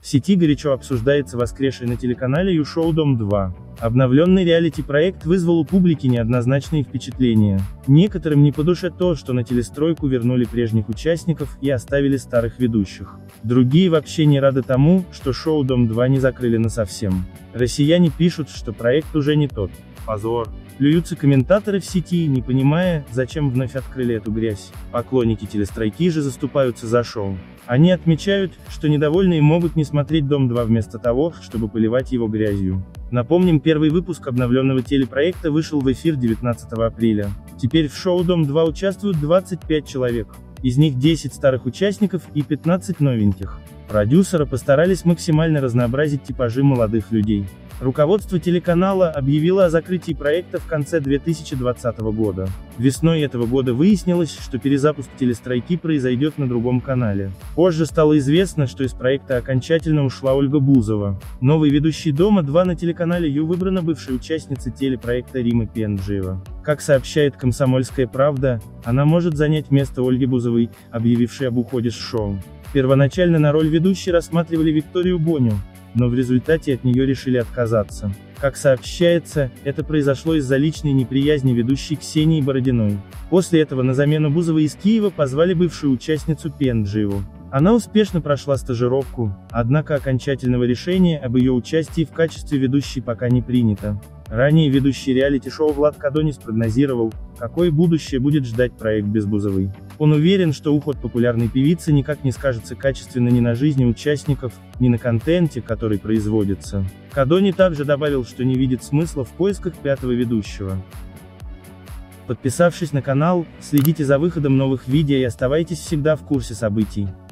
сети горячо обсуждается воскресший на телеканале Ю-шоу «Дом-2». Обновленный реалити-проект вызвал у публики неоднозначные впечатления. Некоторым не по душе то, что на телестройку вернули прежних участников и оставили старых ведущих. Другие вообще не рады тому, что шоу «Дом-2» не закрыли насовсем. Россияне пишут, что проект уже не тот. Позор. Плюются комментаторы в сети, не понимая, зачем вновь открыли эту грязь. Поклонники телестройки же заступаются за шоу. Они отмечают, что недовольные могут не смотреть «Дом-2» вместо того, чтобы поливать его грязью. Напомним, первый выпуск обновленного телепроекта вышел в эфир 19 апреля. Теперь в шоу «Дом-2» участвуют 25 человек. Из них 10 старых участников и 15 новеньких. Продюсеры постарались максимально разнообразить типажи молодых людей. Руководство телеканала объявило о закрытии проекта в конце 2020 года. Весной этого года выяснилось, что перезапуск телестройки произойдет на другом канале. Позже стало известно, что из проекта окончательно ушла Ольга Бузова. Новой ведущей «Дома-2» на телеканале Ю выбрана бывшая участница телепроекта Рима Пенджиева. Как сообщает «Комсомольская правда», она может занять место Ольги Бузовой, объявившей об уходе с шоу. Первоначально на роль ведущей рассматривали Викторию Боню, но в результате от нее решили отказаться. Как сообщается, это произошло из-за личной неприязни ведущей Ксении Бородиной. После этого на замену Бузовой из Киева позвали бывшую участницу Пенджиеву. Она успешно прошла стажировку, однако окончательного решения об ее участии в качестве ведущей пока не принято. Ранее ведущий реалити-шоу Влад Кадонис прогнозировал, какое будущее будет ждать проект без Бузовой. Он уверен, что уход популярной певицы никак не скажется качественно ни на жизни участников, ни на контенте, который производится. Кадони также добавил, что не видит смысла в поисках пятого ведущего. Подписавшись на канал, следите за выходом новых видео и оставайтесь всегда в курсе событий.